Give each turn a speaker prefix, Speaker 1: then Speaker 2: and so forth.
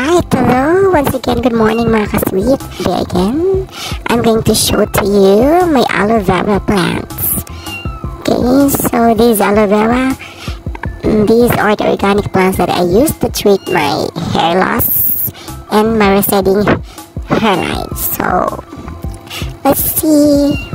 Speaker 1: Alright, hello. Once again, good morning mga ka-sweet. Today again, I'm going to show to you my aloe vera plants. Okay, so these aloe vera, these are the organic plants that I use to treat my hair loss and my receding hairline. So, let's see